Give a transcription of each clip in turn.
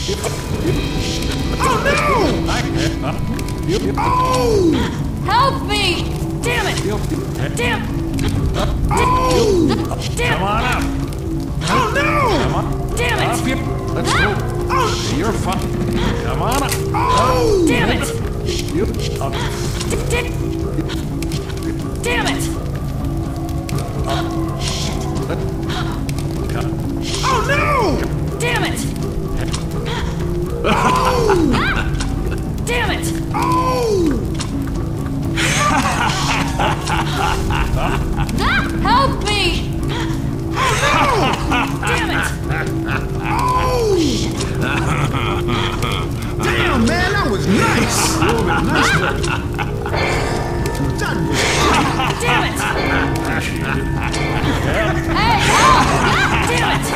Oh no! Oh! Help me! Damn it! Damn! Oh! Come on up. Oh no! Come on. Damn it! Up you. Let's go. Oh! You're fine. Come on up. Oh! Damn it! You. Up. Damn it! Come. Oh no! Damn it! Oh! Damn it! Oh! Help me! Damn it! Oh! Damn, man, that was nice! Nice work. That was Damn it! Hey! Oh! Damn it!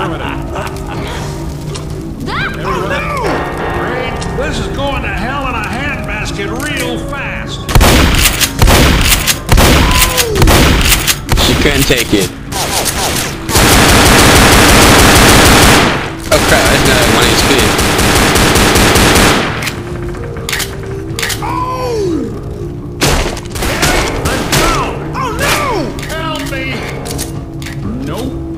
Oh no! Great. This is going to hell in a handbasket real fast. She couldn't take it. Oh crap, I didn't know that 1 HP. Oh! Let's go. Oh no! Help me. Nope.